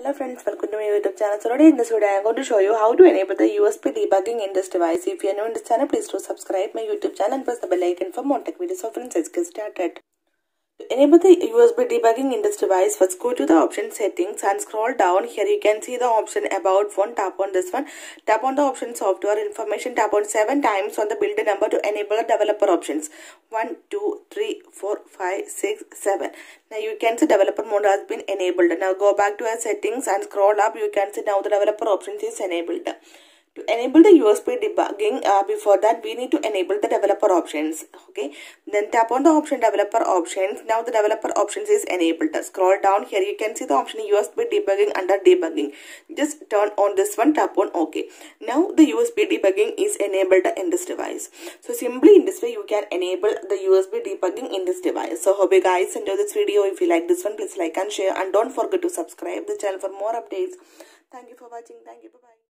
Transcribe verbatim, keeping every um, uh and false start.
Hello friends, welcome to my YouTube channel. So today in this video I am going to show you how to enable the U S B debugging in this device. If you are new in this channel, please do subscribe my YouTube channel and press the bell icon for more tech videos. So friends, let's get started. To enable the U S B debugging in this device, first go to the option settings and scroll down. Here you can see the option about phone. Tap on this one. Tap on the option software information. Tap on seven times on the build number to enable the developer options. one, two, three, four, five, six, seven. Now you can see developer mode has been enabled. Now go back to your settings and scroll up. You can see now the developer options is enabled. To enable the U S B debugging, uh, before that we need to enable the developer options. Okay, then tap on the option developer options. Now the developer options is enabled. Scroll down. Here you can see the option U S B debugging under debugging. Just turn on this one, tap on OK. Now the U S B debugging is enabled in this device. So simply in this way you can enable the U S B debugging in this device. So hope you guys enjoy this video. If you like this one, please like and share, and don't forget to subscribe the channel for more updates. Thank you for watching. Thank you. Bye bye.